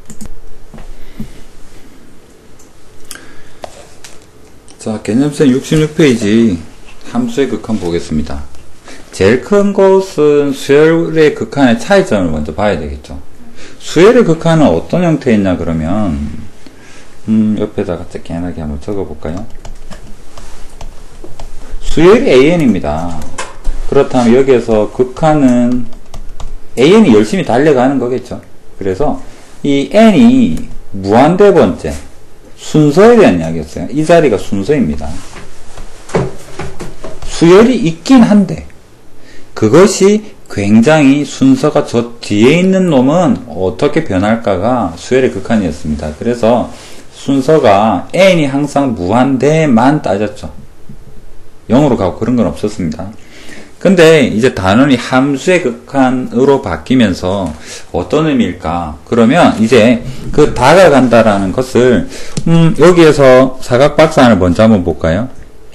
자, 개념선 66페이지 함수의 극한 보겠습니다. 제일 큰 것은 수열의 극한의 차이점을 먼저 봐야 되겠죠. 수열의 극한은 어떤 형태에 있냐 그러면 옆에다가 깨끗하게 한번 적어볼까요? 수열이 AN입니다. 그렇다면 여기에서 극한은 AN이 열심히 달려가는 거겠죠. 그래서 이 N이 무한대 번째 순서에 대한 이야기였어요. 이 자리가 순서입니다. 수열이 있긴 한데 그것이 굉장히 순서가 저 뒤에 있는 놈은 어떻게 변할까가 수열의 극한이었습니다. 그래서 순서가 n이 항상 무한대만 따졌죠. 0으로 가고 그런 건 없었습니다. 근데 이제 단원이 함수의 극한으로 바뀌면서 어떤 의미일까? 그러면 이제 그 다가간다라는 것을 여기에서 사각박산을 먼저 한번 볼까요?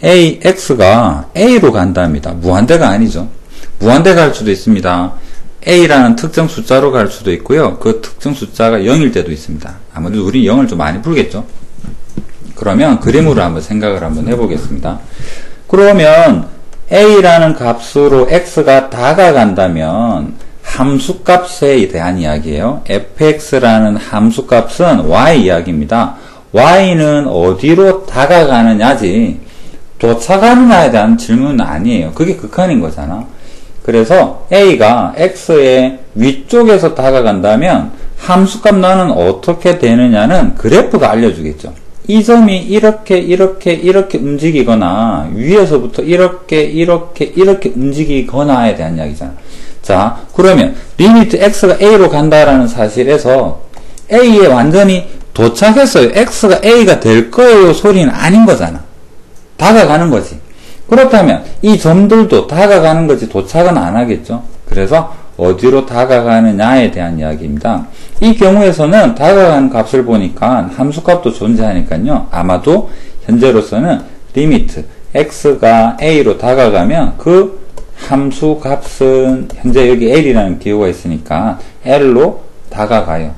AX가 A로 간답니다. 무한대가 아니죠. 무한대 갈 수도 있습니다. A라는 특정 숫자로 갈 수도 있고요. 그 특정 숫자가 0일 때도 있습니다. 아무래도 우리 0을 좀 많이 풀겠죠. 그러면 그림으로 한번 생각을 한번 해보겠습니다. 그러면 A라는 값으로 X가 다가간다면 함수값에 대한 이야기예요. fx라는 함수값은 y 이야기입니다. y는 어디로 다가가느냐지 도착하느냐에 대한 질문은 아니에요. 그게 극한인 거잖아. 그래서 A가 X의 위쪽에서 다가간다면 함수값 너는 어떻게 되느냐는 그래프가 알려주겠죠. 이 점이 이렇게 움직이거나 위에서부터 이렇게 움직이거나에 대한 이야기잖아. 자, 그러면 리미트 x가 a로 간다라는 사실에서 a에 완전히 도착했어요. x가 a가 될 거예요 소리는 아닌 거잖아. 다가가는 거지. 그렇다면 이 점들도 다가가는 거지 도착은 안 하겠죠. 그래서 어디로 다가가느냐에 대한 이야기입니다. 이 경우에서는 다가가는 값을 보니까 함수값도 존재하니까요. 아마도 현재로서는 리미트 x가 a로 다가가면 그 함수값은 현재 여기 l이라는 기호가 있으니까 l로 다가가요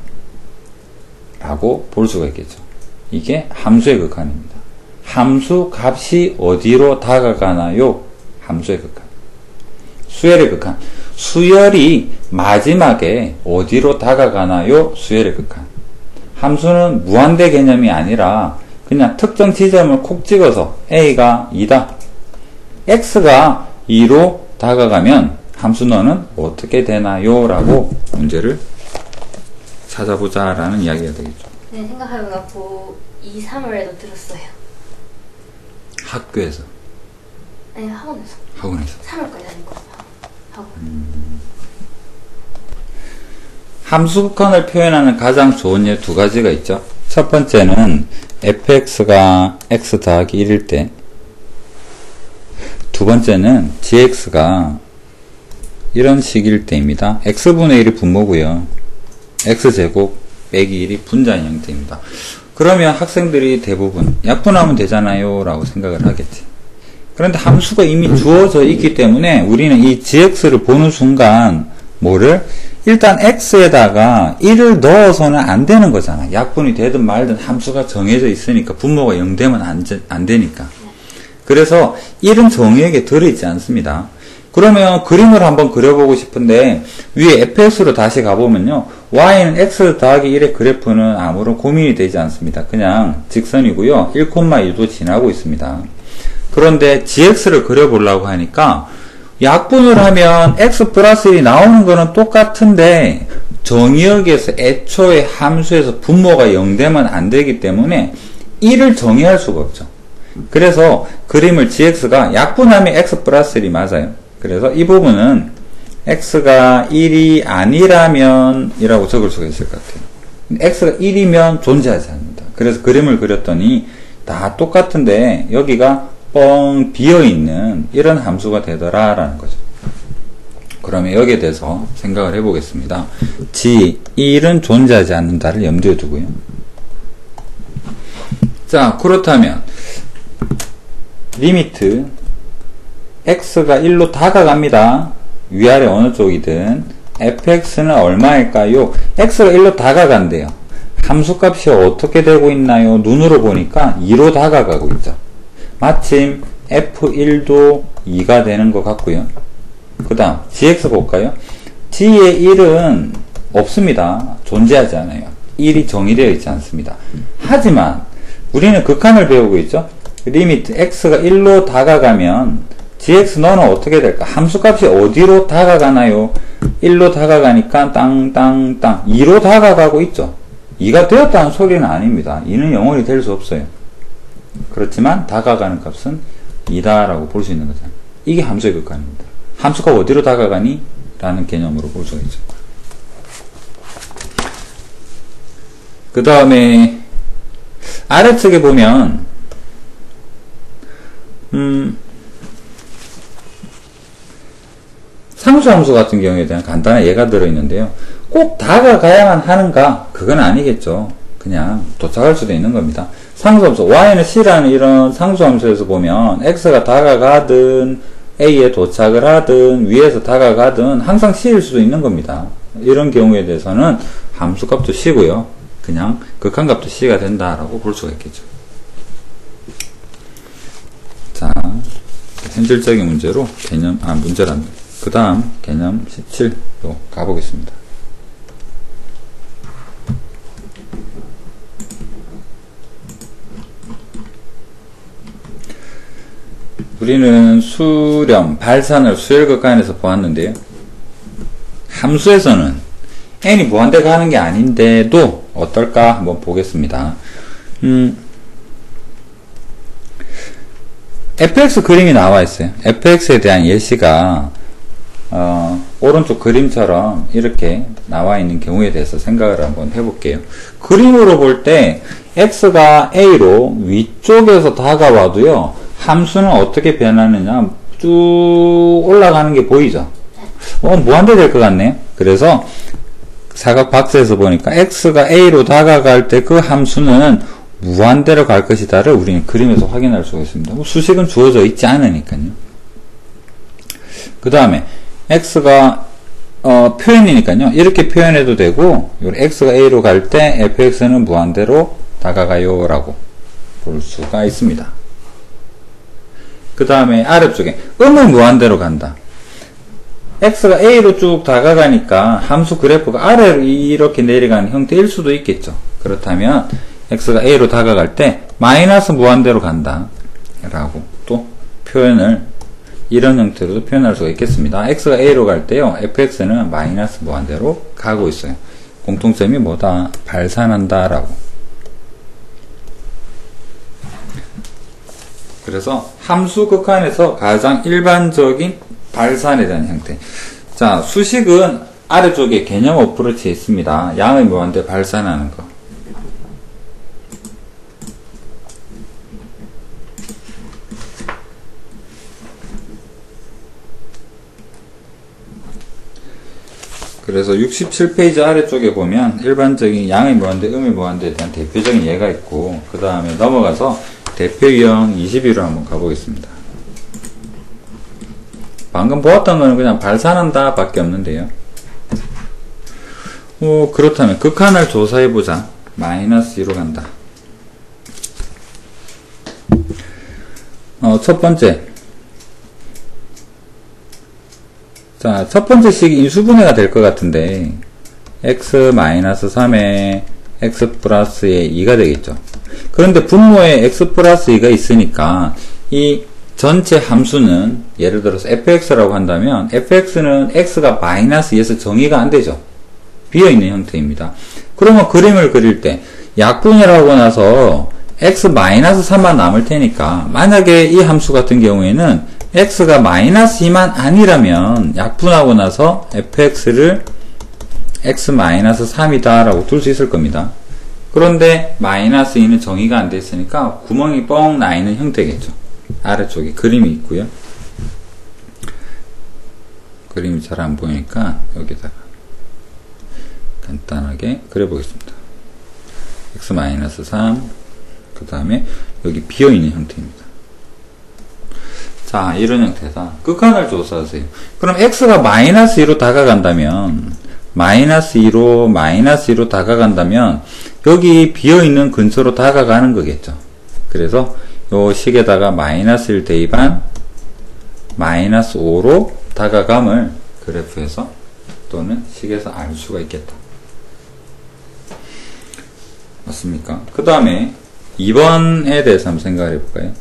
라고 볼 수가 있겠죠. 이게 함수의 극한입니다. 함수 값이 어디로 다가가나요? 함수의 극한. 수열의 극한. 수열이 마지막에 어디로 다가가나요? 수열의 극한. 함수는 무한대 개념이 아니라 그냥 특정 지점을 콕 찍어서 a가 2다. x가 2로 다가가면 함수 너는 어떻게 되나요? 라고 문제를 찾아보자 라는 이야기가 되겠죠. 네, 생각해보니까 고 2, 3월에도 들었어요. 학교에서? 아니, 학원에서. 학원에서. 3월까지 다니고. 학원. 함수 극한을 표현하는 가장 좋은 예 두 가지가 있죠. 첫 번째는 fx가 x 더하기 1일 때, 두 번째는 gx가 이런 식일 때입니다. x분의 1이 분모고요. x제곱 빼기 1이 분자인 형태입니다. 그러면 학생들이 대부분 약분하면 되잖아요 라고 생각을 하겠지. 그런데 함수가 이미 주어져 있기 때문에 우리는 이 gx를 보는 순간 뭐를? 일단 x에다가 1을 넣어서는 안 되는 거잖아. 약분이 되든 말든 함수가 정해져 있으니까 분모가 0 되면 안 되니까. 그래서 1은 정의역에 들어있지 않습니다. 그러면 그림을 한번 그려보고 싶은데 위에 fx로 다시 가보면요. y는 x 더하기 1의 그래프는 아무런 고민이 되지 않습니다. 그냥 직선이고요. 1,2도 지나고 있습니다. 그런데 gx를 그려보려고 하니까 약분을 하면 x 플러스 1이 나오는 거는 똑같은데 정의역에서 애초에 함수에서 분모가 0 되면 안 되기 때문에 1을 정의할 수가 없죠. 그래서 그림을 gx가 약분하면 x 플러스 1이 맞아요. 그래서 이 부분은 x가 1이 아니라면 이라고 적을 수가 있을 것 같아요. x가 1이면 존재하지 않는다. 그래서 그림을 그렸더니 다 똑같은데 여기가 뻥 비어있는 이런 함수가 되더라라는 거죠. 그러면 여기에 대해서 생각을 해보겠습니다. g1은 존재하지 않는다를 염두에 두고요. 자, 그렇다면 리미트 x가 1로 다가갑니다. 위아래 어느 쪽이든 fx는 얼마일까요? x가 1로 다가간대요. 함수값이 어떻게 되고 있나요? 눈으로 보니까 2로 다가가고 있죠. 마침 F1도 2가 되는 것 같고요. 그 다음 gx 볼까요? g의 1은 없습니다. 존재하지 않아요. 1이 정의되어 있지 않습니다. 하지만 우리는 극한을 배우고 있죠. 리미트 x가 1로 다가가면 gx 너는 어떻게 될까? 함수값이 어디로 다가가나요? 1로 다가가니까 땅땅땅 2로 다가가고 있죠. 2가 되었다는 소리는 아닙니다. 2는 영원히 될 수 없어요. 그렇지만 다가가는 값은 2다 라고 볼 수 있는 거죠. 이게 함수의 극한입니다. 함수가 어디로 다가가니? 라는 개념으로 볼 수가 있죠. 그 다음에 아래측에 보면 상수함수 같은 경우에 대한 간단한 예가 들어있는데요. 꼭 다가가야만 하는가? 그건 아니겠죠. 그냥 도착할 수도 있는 겁니다. 상수함수, y는 c라는 이런 상수함수에서 보면 x가 다가가든 a에 도착을 하든 위에서 다가가든 항상 c일 수도 있는 겁니다. 이런 경우에 대해서는 함수값도 c고요. 그냥 극한값도 c가 된다라고 볼 수가 있겠죠. 자, 현실적인 문제로 문제란 그 다음 개념 17로 가보겠습니다. 우리는 수렴, 발산을 수열극한에서 보았는데요. 함수에서는 n이 무한대 가는 게 아닌데도 어떨까 한번 보겠습니다. fx 그림이 나와 있어요. fx에 대한 예시가 오른쪽 그림처럼 이렇게 나와 있는 경우에 대해서 생각을 한번 해볼게요. 그림으로 볼 때 x가 a로 위쪽에서 다가와도요, 함수는 어떻게 변하느냐, 쭉 올라가는 게 보이죠? 무한대 될 것 같네요. 그래서 사각 박스에서 보니까 x가 a로 다가갈 때 그 함수는 무한대로 갈 것이다를 우리는 그림에서 확인할 수가 있습니다. 수식은 주어져 있지 않으니까요. 그 다음에 x가 표현이니까요. 이렇게 표현해도 되고, x가 a로 갈 때 fx는 무한대로 다가가요 라고 볼 수가 있습니다. 그 다음에 아래쪽에 음은 무한대로 간다. x가 a로 쭉 다가가니까 함수 그래프가 아래로 이렇게 내려가는 형태일 수도 있겠죠. 그렇다면 x가 a로 다가갈 때 마이너스 무한대로 간다 라고 또 표현을 이런 형태로도 표현할 수가 있겠습니다. x가 a로 갈 때요, fx는 마이너스 무한대로 가고 있어요. 공통점이 뭐다? 발산한다 라고. 그래서 함수 극한에서 가장 일반적인 발산에 대한 형태. 자, 수식은 아래쪽에 개념 어프로치에 있습니다. 양의 무한대 발산하는 거. 그래서 67페이지 아래쪽에 보면 일반적인 양의 무한대, 음의 무한대에 대한 대표적인 예가 있고, 그 다음에 넘어가서 대표 유형 22로 한번 가보겠습니다. 방금 보았던 거는 그냥 발산한다 밖에 없는데요. 그렇다면 극한을 조사해보자. 마이너스 2로 간다. 첫 번째. 자, 첫 번째 식이 인수분해가 될 것 같은데, x-3에 x 플러스에 2가 되겠죠. 그런데 분모에 x 플러스 2가 있으니까 이 전체 함수는 예를 들어서 fx라고 한다면 fx는 x가 마이너스 2에서 정의가 안 되죠. 비어있는 형태입니다. 그러면 그림을 그릴 때 약분이라고 나서 x 마이너스 3만 남을 테니까, 만약에 이 함수 같은 경우에는 x가 마이너스 2만 아니라면 약분하고 나서 fx를 x 마이너스 3이다 라고 둘 수 있을 겁니다. 그런데 마이너스 2는 정의가 안 돼 있으니까 구멍이 뻥 나 있는 형태겠죠. 아래쪽에 그림이 있고요. 그림이 잘 안 보이니까 여기다가 간단하게 그려보겠습니다. x-3, 그 다음에 여기 비어있는 형태입니다. 자, 이런 형태다. 극한을 조사하세요. 그럼 x가 마이너스 2로 다가간다면, 마이너스 2로 다가간다면 여기 비어있는 근처로 다가가는 거겠죠. 그래서 요 식에다가 마이너스 1 대입한 마이너스 5로 다가감을 그래프에서 또는 식에서 알 수가 있겠다. 맞습니까? 그 다음에 2번에 대해서 한번 생각을 해볼까요?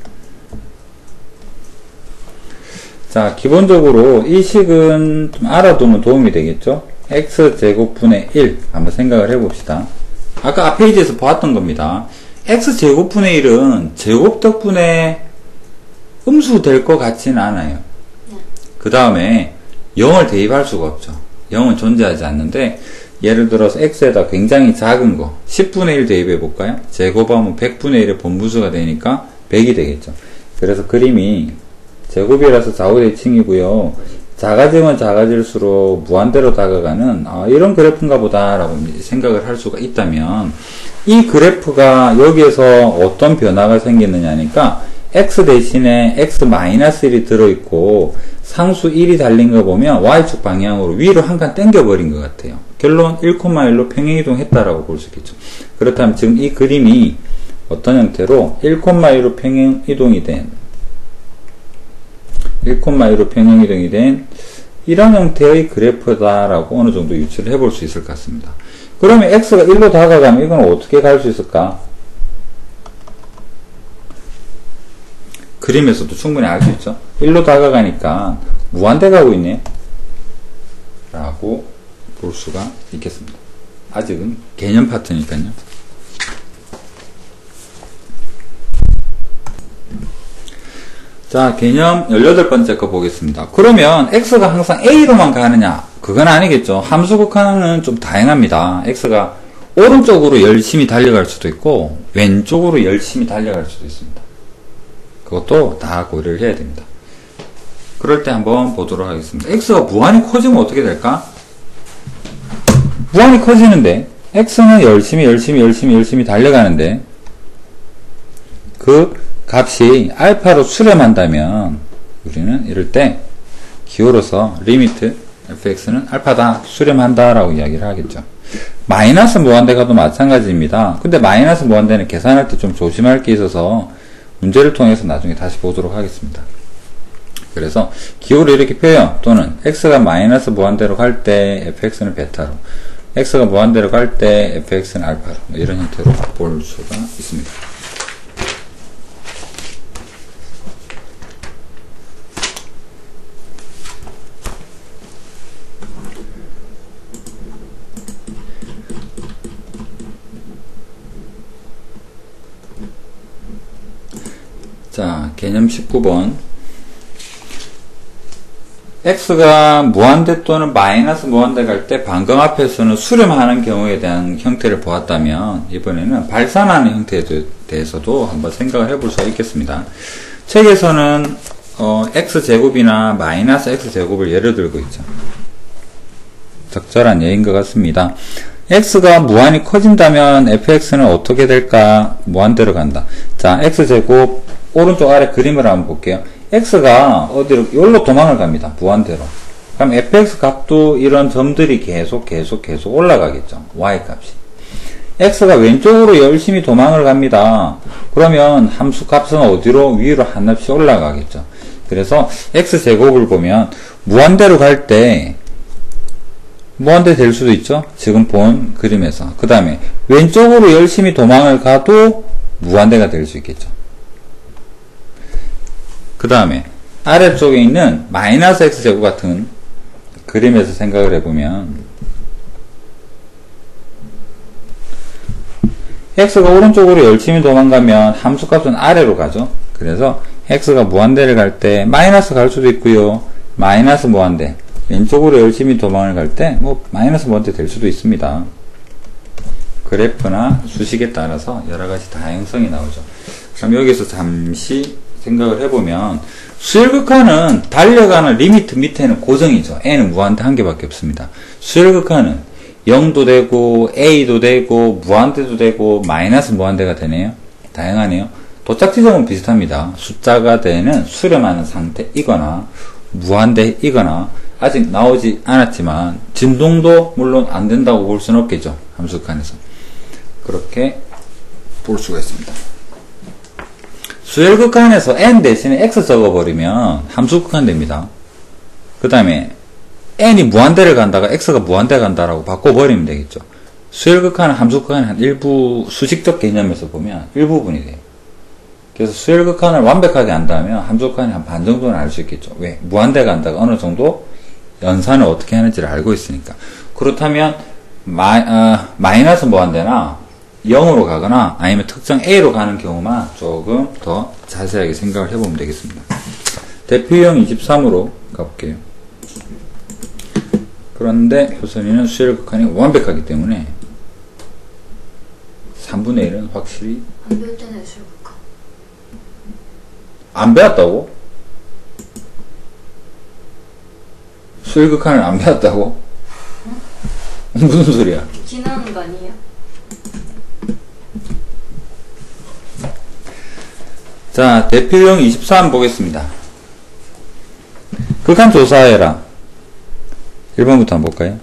자, 기본적으로 이 식은 좀 알아두면 도움이 되겠죠? x제곱분의 1 한번 생각을 해봅시다. 아까 앞 페이지에서 보았던 겁니다. x제곱분의 1은 제곱 덕분에 음수 될 것 같지는 않아요. 그 다음에 0을 대입할 수가 없죠. 0은 존재하지 않는데, 예를 들어서 x에다 굉장히 작은 거 10분의 1 대입해 볼까요? 제곱하면 100분의 1의 본분수가 되니까 100이 되겠죠. 그래서 그림이 제곱이라서 좌우대칭이고요. 작아지면 작아질수록 무한대로 다가가는 이런 그래프인가 보다 라고 생각을 할 수가 있다면, 이 그래프가 여기에서 어떤 변화가 생기느냐니까 x 대신에 x-1이 들어있고 상수 1이 달린 거 보면 y축 방향으로 위로 한 칸 당겨버린 것 같아요. 결론 1,1로 평행이동 했다라고 볼 수 있겠죠. 그렇다면 지금 이 그림이 어떤 형태로 1,1로 평행이동이 된 이런 형태의 그래프다라고 어느 정도 유추를 해볼 수 있을 것 같습니다. 그러면 x가 1로 다가가면 이건 어떻게 갈 수 있을까? 그림에서도 충분히 알 수 있죠. 1로 다가가니까 무한대 가고 있네요. 라고 볼 수가 있겠습니다. 아직은 개념 파트니까요. 자, 개념 18번째 거 보겠습니다. 그러면 x가 항상 a로만 가느냐? 그건 아니겠죠. 함수 극한은 좀 다양합니다. x가 오른쪽으로 열심히 달려갈 수도 있고 왼쪽으로 열심히 달려갈 수도 있습니다. 그것도 다 고려를 해야 됩니다. 그럴 때 한번 보도록 하겠습니다. x가 무한히 커지면 어떻게 될까? 무한히 커지는데 x는 열심히 달려가는데 그 값이 알파로 수렴한다면 우리는 이럴 때 기울어서 리미트 fx는 알파다 수렴한다 라고 이야기를 하겠죠. 마이너스 무한대 가도 마찬가지입니다. 근데 마이너스 무한대는 계산할 때 좀 조심할 게 있어서 문제를 통해서 나중에 다시 보도록 하겠습니다. 그래서 기호를 이렇게 표현 또는 x가 마이너스 무한대로 갈 때 fx는 베타로, x가 무한대로 갈 때 fx는 알파로, 이런 형태로 볼 수가 있습니다. 자, 개념 19번. x가 무한대 또는 마이너스 무한대 갈 때 방금 앞에서는 수렴하는 경우에 대한 형태를 보았다면 이번에는 발산하는 형태에 대해서도 한번 생각을 해볼 수가 있겠습니다. 책에서는 x제곱이나 마이너스 x제곱을 예를 들고 있죠. 적절한 예인 것 같습니다. x가 무한히 커진다면 fx는 어떻게 될까? 무한대로 간다. 자, x제곱 오른쪽 아래 그림을 한번 볼게요. x가 어디로, 여기로 도망을 갑니다. 무한대로. 그럼 fx 값도 이런 점들이 계속 올라가겠죠. y 값이. x가 왼쪽으로 열심히 도망을 갑니다. 그러면 함수 값은 어디로? 위로 한 납씩 올라가겠죠. 그래서 x제곱을 보면 무한대로 갈 때 무한대 될 수도 있죠. 지금 본 그림에서. 그 다음에 왼쪽으로 열심히 도망을 가도 무한대가 될 수 있겠죠. 그 다음에 아래쪽에 있는 마이너스 x제곱 같은 그림에서 생각을 해보면 x가 오른쪽으로 열심히 도망가면 함수값은 아래로 가죠. 그래서 x가 무한대를 갈 때 마이너스 갈 수도 있고요. 마이너스 무한대 왼쪽으로 열심히 도망을 갈 때 뭐 마이너스 무한대 될 수도 있습니다. 그래프나 수식에 따라서 여러가지 다양성이 나오죠. 그럼 여기서 잠시 생각을 해보면 수열극한은 달려가는 리미트 밑에는 고정이죠. n은 무한대 한 개밖에 없습니다. 수열극한은 0도 되고 a도 되고 무한대도 되고 마이너스 무한대가 되네요. 다양하네요. 도착 지점은 비슷합니다. 숫자가 되는 수렴하는 상태이거나 무한대이거나 아직 나오지 않았지만 진동도 물론 안 된다고 볼 수는 없겠죠. 함수극한에서. 그렇게 볼 수가 있습니다. 수열 극한에서 n 대신에 x 적어버리면 함수 극한 됩니다. 그 다음에 n이 무한대를 간다가 x가 무한대 간다라고 바꿔버리면 되겠죠. 수열 극한은 함수 극한의 한 일부 수식적 개념에서 보면 일부분이 돼요. 그래서 수열 극한을 완벽하게 안다면 함수 극한의 한 반 정도는 알 수 있겠죠. 왜? 무한대 간다가 어느 정도 연산을 어떻게 하는지를 알고 있으니까. 그렇다면 마이너스 무한대나 0으로 가거나 아니면 특정 A로 가는 경우만 조금 더 자세하게 생각을 해보면 되겠습니다. 대표형 23으로 가볼게요. 그런데 효선이는 수열 극한이 완벽하기 때문에 3분의 1은 확실히 안 배웠잖아요, 수열 극한. 안 배웠다고? 수열 극한을 안 배웠다고? 무슨 소리야? 지나는 거 아니에요? 자, 대표형 23 보겠습니다. 극한 조사해라. 1번부터 한번 볼까요?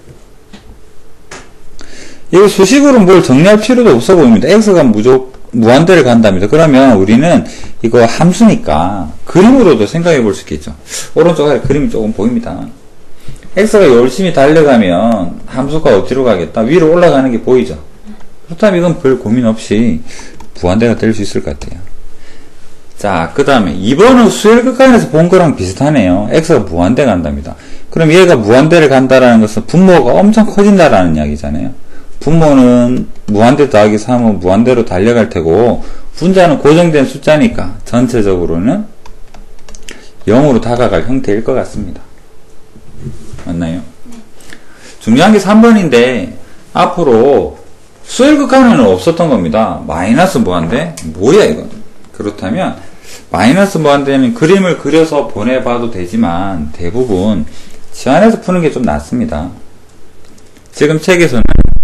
이거 수식으로 뭘 정리할 필요도 없어 보입니다. x가 무한대를 간답니다. 그러면 우리는 이거 함수니까 그림으로도 생각해 볼 수 있겠죠. 오른쪽 아래 그림이 조금 보입니다. x가 열심히 달려가면 함수가 어디로 가겠다? 위로 올라가는 게 보이죠? 그렇다면 이건 별 고민 없이 무한대가 될 수 있을 것 같아요. 자, 그 다음에 2번은 수열 극한에서 본 거랑 비슷하네요. x가 무한대 간답니다. 그럼 얘가 무한대를 간다라는 것은 분모가 엄청 커진다라는 이야기잖아요. 분모는 무한대 더하기 3은 무한대로 달려갈 테고 분자는 고정된 숫자니까 전체적으로는 0으로 다가갈 형태일 것 같습니다. 맞나요? 네. 중요한 게 3번인데 앞으로 수열 극한에는 없었던 겁니다. 마이너스 무한대? 뭐야 이건? 그렇다면 마이너스 무한대는 그림을 그려서 보내봐도 되지만 대부분 제안해서 푸는 게 좀 낫습니다. 지금 책에서는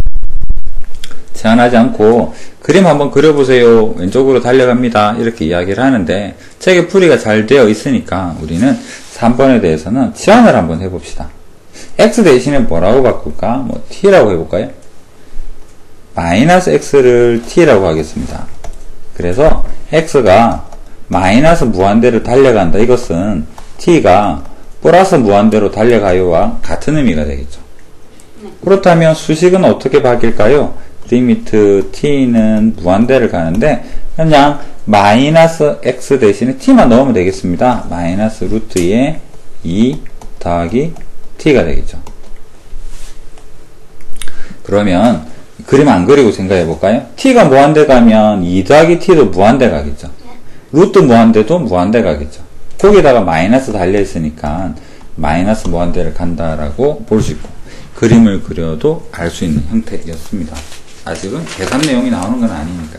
제안하지 않고 그림 한번 그려보세요. 왼쪽으로 달려갑니다. 이렇게 이야기를 하는데 책의 풀이가 잘 되어 있으니까 우리는 3번에 대해서는 제안을 한번 해봅시다. x 대신에 뭐라고 바꿀까? 뭐 t라고 해볼까요? 마이너스 x를 t라고 하겠습니다. 그래서 x가 마이너스 무한대로 달려간다. 이것은 t가 플러스 무한대로 달려가요와 같은 의미가 되겠죠. 그렇다면 수식은 어떻게 바뀔까요? 리미트 t는 무한대를 가는데 그냥 마이너스 x 대신에 t만 넣으면 되겠습니다. 마이너스 루트 2에 2 더하기 t가 되겠죠. 그러면 그림 안 그리고 생각해 볼까요? t가 무한대 가면 2 더하기 t도 무한대 가겠죠. 루트 무한대도 무한대 가겠죠. 거기다가 마이너스 달려 있으니까 마이너스 무한대를 간다라고 볼 수 있고 그림을 그려도 알 수 있는 형태였습니다. 아직은 계산 내용이 나오는 건 아니니까요.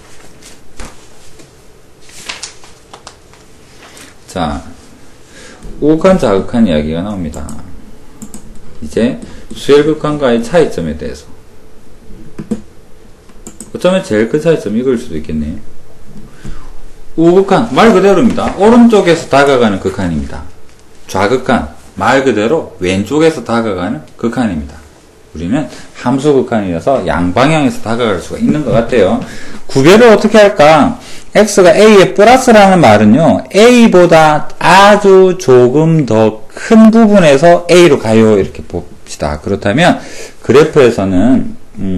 자, 우극한 자극한 이야기가 나옵니다. 이제 수열극한과의 차이점에 대해서 어쩌면 제일 큰 차이점 이걸 수도 있겠네요. 우극한 말 그대로입니다. 오른쪽에서 다가가는 극한입니다. 좌극한 말 그대로 왼쪽에서 다가가는 극한입니다. 우리는 함수 극한이라서 양방향에서 다가갈 수가 있는 것 같아요. 구별을 어떻게 할까? x가 a의 플러스라는 말은요, a보다 아주 조금 더 큰 부분에서 a로 가요. 이렇게 봅시다. 그렇다면 그래프에서는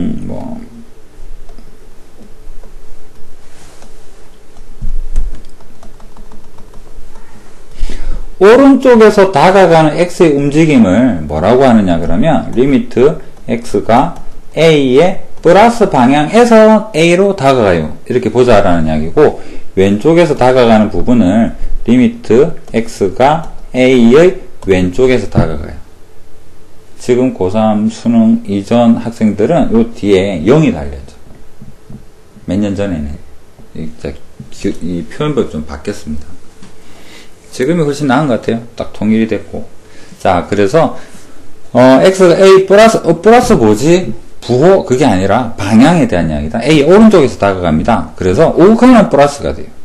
오른쪽에서 다가가는 x의 움직임을 뭐라고 하느냐 그러면 리미트 x가 a의 플러스 방향에서 a로 다가가요. 이렇게 보자라는 이야기고 왼쪽에서 다가가는 부분을 리미트 x가 a의 왼쪽에서 다가가요. 지금 고3 수능 이전 학생들은 요 뒤에 0이 달렸죠. 몇 년 전에는 이 표현법이 좀 바뀌었습니다. 지금이 훨씬 나은 것 같아요. 딱 통일이 됐고. 자, 그래서, x가 a 플러스 뭐지? 부호, 그게 아니라 방향에 대한 이야기다. a 오른쪽에서 다가갑니다. 그래서 우극한은 플러스가 돼요.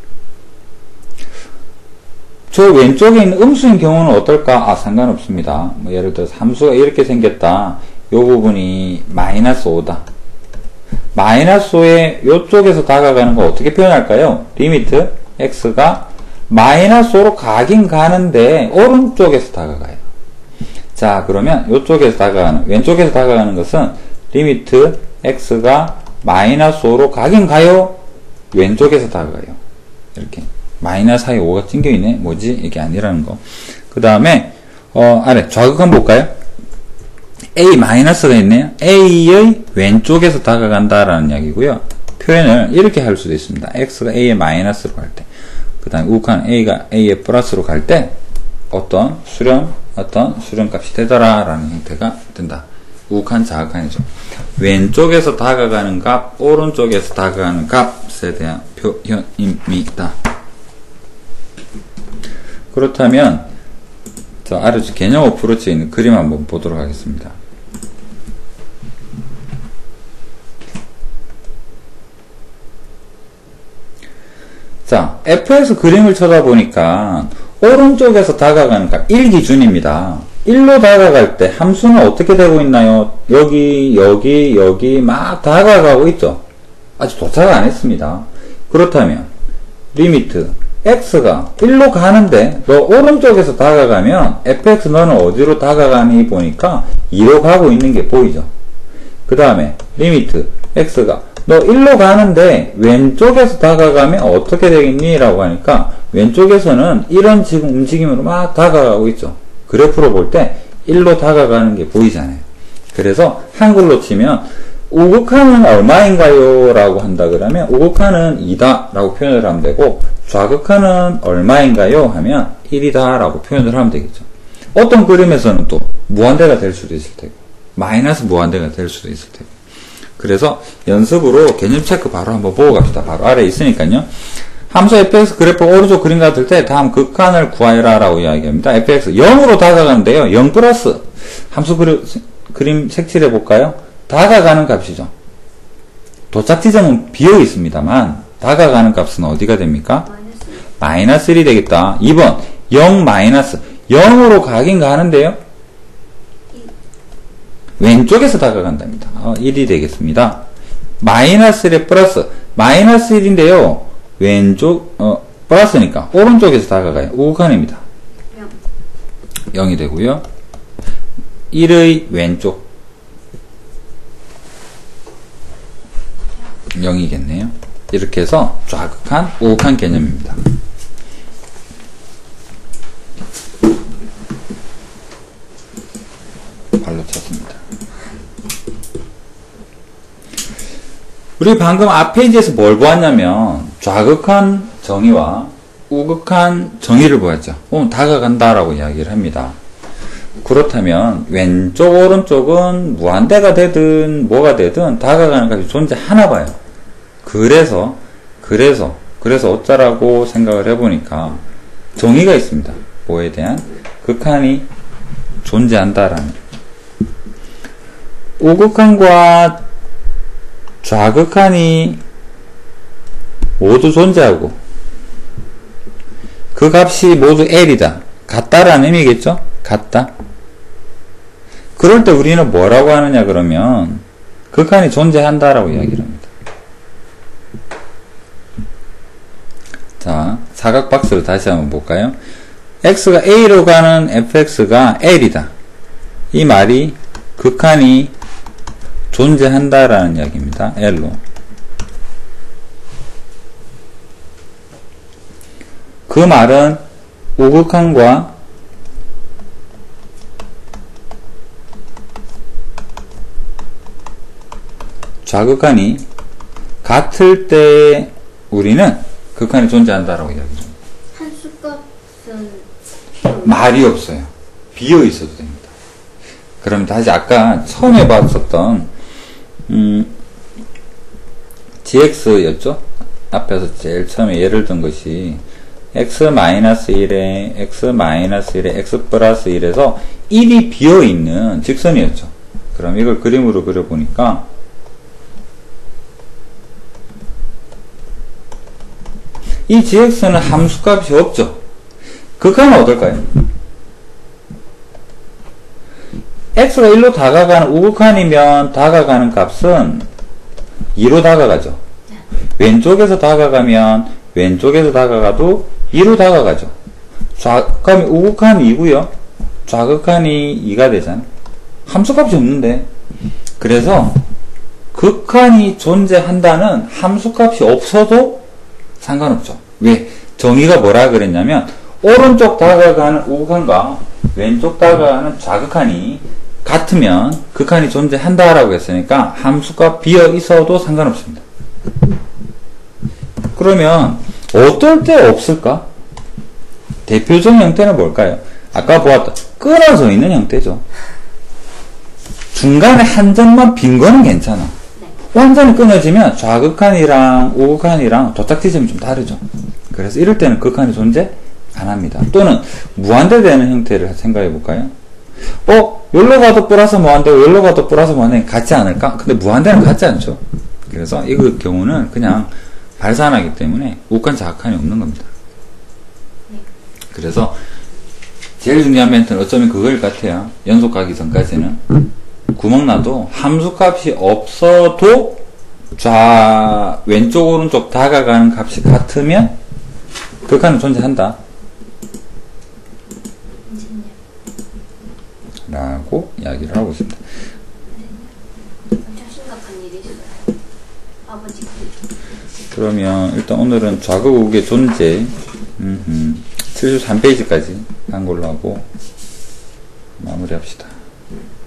저 왼쪽에 있는 음수인 경우는 어떨까? 상관없습니다. 뭐 예를 들어서 함수가 이렇게 생겼다. 요 부분이 마이너스 5다. 마이너스 5에 요쪽에서 다가가는 거 어떻게 표현할까요? 리미트 x가 마이너스 5로 가긴 가는데 오른쪽에서 다가가요. 자, 그러면 요쪽에서 다가가는, 왼쪽에서 다가가는 것은 리미트 x가 마이너스 5로 가긴 가요? 왼쪽에서 다가가요. 이렇게. 마이너스 사이에 5가 찡겨있네? 뭐지? 이게 아니라는 거. 그 다음에, 아래, 좌극 한번 볼까요? A 마이너스가 있네요. A의 왼쪽에서 다가간다라는 이야기고요. 표현을 이렇게 할 수도 있습니다. X가 A의 마이너스로 갈 때. 그 다음에 우극한 A가 A의 플러스로 갈 때, 어떤 수렴 값이 되더라 라는 형태가 된다. 우극한 자극한이죠. 왼쪽에서 다가가는 값, 오른쪽에서 다가가는 값에 대한 표현입니다. 그렇다면 저 아래 개념 어프로치에 있는 그림 한번 보도록 하겠습니다. 자, f에서 그림을 쳐다보니까 오른쪽에서 다가가는 값 1 기준입니다. 1로 다가갈 때 함수는 어떻게 되고 있나요? 여기 막 다가가고 있죠. 아직 도착 안 했습니다. 그렇다면 리미트 x가 1로 가는데 너 오른쪽에서 다가가면 fx 너는 어디로 다가가니 보니까 2로 가고 있는 게 보이죠. 그 다음에 리미트 x가 너 1로 가는데 왼쪽에서 다가가면 어떻게 되겠니? 라고 하니까 왼쪽에서는 이런 지금 움직임으로 막 다가가고 있죠. 그래프로 볼 때 1로 다가가는 게 보이잖아요. 그래서 한글로 치면 우극한은 얼마인가요? 라고 한다 그러면 우극한은 2다 라고 표현을 하면 되고 좌극한은 얼마인가요? 하면 1이다 라고 표현을 하면 되겠죠. 어떤 그림에서는 또 무한대가 될 수도 있을 테고 마이너스 무한대가 될 수도 있을 테고 그래서 연습으로 개념 체크 바로 한번 보고 갑시다. 바로 아래에 있으니까요. 함수 fx 그래프 오른쪽 그림 같을 때 다음 극한을 구하여라 라고 이야기합니다. fx 0으로 다가가는데요. 0 플러스 함수 그림 색칠해 볼까요? 다가가는 값이죠. 도착 지점은 비어 있습니다만 다가가는 값은 어디가 됩니까? 마이너스 1이 되겠다. 2번 0 마이너스 0으로 가긴 가는데요. 왼쪽에서 다가간답니다. 1이 되겠습니다. 마이너스 1에 플러스 마이너스 1인데요. 왼쪽 플러스니까 오른쪽에서 다가가요. 우극한입니다. 0이 되고요. 1의 왼쪽 0이겠네요. 이렇게 해서 좌극한, 우극한 개념입니다. 발로 쳤습니다. 우리 방금 앞 페이지에서 뭘 보았냐면 좌극한 정의와 우극한 정의를 보았죠. 다가간다라고 이야기를 합니다. 그렇다면 왼쪽 오른쪽은 무한대가 되든 뭐가 되든 다가가는 값이 존재하나 봐요. 그래서 어쩌라고 생각을 해보니까 정의가 있습니다. 뭐에 대한 극한이 존재한다라는. 우극한과 좌극한이 모두 존재하고 그 값이 모두 L이다. 같다라는 의미겠죠? 같다. 그럴 때 우리는 뭐라고 하느냐 그러면 극한이 존재한다라고 이야기를 합니다. 자, 사각 박스를 다시 한번 볼까요? x가 a로 가는 fx가 L이다. 이 말이 극한이 존재한다라는 이야기입니다. L로. 그 말은 우극한과 좌극한이 같을 때 우리는 극한이 존재한다라고 이야기합니다. 한수값은 말이 없어요. 비어 있어도 됩니다. 그럼 다시 아까 처음에 봤었던 gx였죠? 앞에서 제일 처음에 예를 든 것이 x-1에 x-1에 x 플러스 1에서 1이 비어있는 직선이었죠. 그럼 이걸 그림으로 그려보니까 이 gx는 함수값이 없죠. 극한은 어떨까요? x가 1로 다가가는 우극한이면 다가가는 값은 2로 다가가죠. 왼쪽에서 다가가면 왼쪽에서 다가가도 2로 다가가죠. 그럼 우극한이 2고요. 좌극한이 2가 되잖아요. 함수값이 없는데. 그래서 극한이 존재한다는 함수값이 없어도 상관없죠. 왜? 정의가 뭐라 그랬냐면 오른쪽 다가가는 우극한과 왼쪽 다가가는 좌극한이 같으면 극한이 존재한다라고 했으니까 함수값 비어 있어도 상관없습니다. 그러면 어떨 때 없을까? 대표적인 형태는 뭘까요? 아까 보았던 끊어져 있는 형태죠. 중간에 한 점만 빈 거는 괜찮아. 완전히 끊어지면 좌극한이랑 우극한이랑 도착 지점이 좀 다르죠. 그래서 이럴 때는 극한이 존재 안 합니다. 또는 무한대되는 형태를 생각해 볼까요? 여기로 가도 플러스 무한대고 여기로 가도 플러스 무한대 같지 않을까? 근데 무한대는 같지 않죠. 그래서 이 경우는 그냥 발산하기 때문에 우극한 좌극한이 없는 겁니다. 그래서 제일 중요한 멘트는 어쩌면 그거일 것 같아요. 연속 가기 전까지는 구멍 나도 함수값이 없어도 왼쪽 오른쪽 다가가는 값이 같으면 극한은 존재한다 라고 이야기를 하고 있습니다. 엄청 심각한 일이 있어요. 아버지가. 그러면 일단 오늘은 좌극 우극의 존재 73페이지까지 한 걸로 하고 마무리합시다.